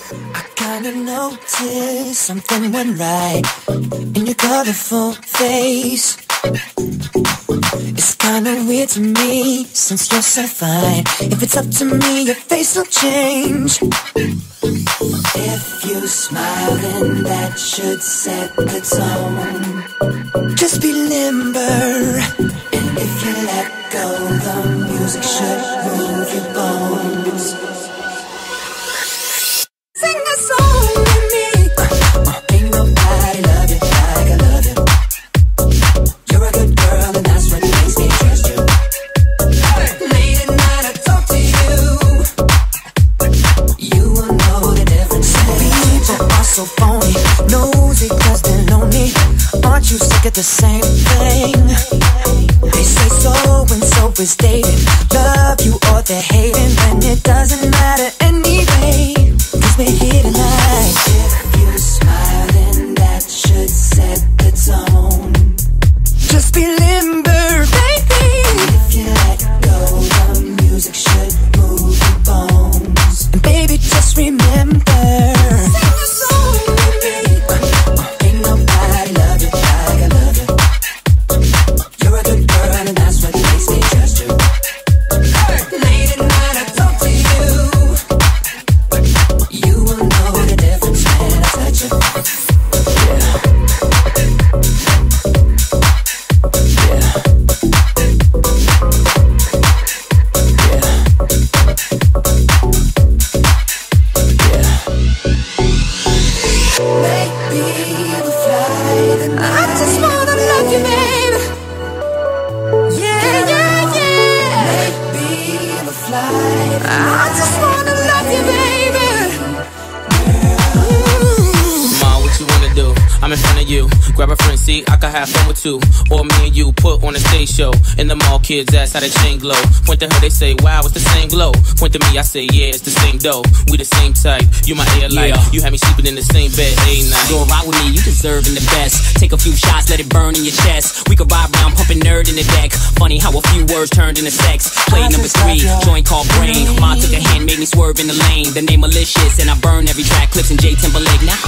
I kinda noticed something went right in your colorful face. It's kinda weird to me since you're so fine. If it's up to me, your face will change. If you smile, then that should set the tone. Just be limber, and if you let go, the music should move your bones. Sing a song with me. Ain't nobody love you like I love you. You're a good girl, and that's what makes me trust you. Late at night I talk to you. You will know the difference. People are so phony, nosy 'cause they're lonely. Aren't you sick of the same thing? They say so and so is dating, love you or they're hating, and it doesn't matter anyway, 'cause we're here tonight. If you smile, then that should set the tone. Just be limber, baby. If you let go, the music should move your bones. And baby, just remember, sing a song with me. Ain't nobody love you like I love you. You're a good girl, and that's what makes me trust you. Late at night I talk to you. You will know the difference when I touch you. Maybe we'll fly the night. I just wanna love you, baby. Yeah, yeah, yeah. Maybe we'll fly the night. I just wanna love you, baby. Ma, what you wanna do? I'm in front of you. Grab a friend, see, I could have fun with two. Or me and you put on a stage show. In the mall, kids ask how the chain glow. Point to her, they say, wow, it's the same glow. Point to me, I say, yeah, it's the same dough. We the same type, you my air light. Yeah. You had me sleeping in the same bed, A-night. Go ride with me, you deserving the best. Take a few shots, let it burn in your chest. We could ride round, pumping nerd in the deck. Funny how a few words turned into sex. Play number 3, joint called Brain. Ma took a hand, made me swerve in the lane. The name malicious, and I burn every track. Clips and J Timberlake. Now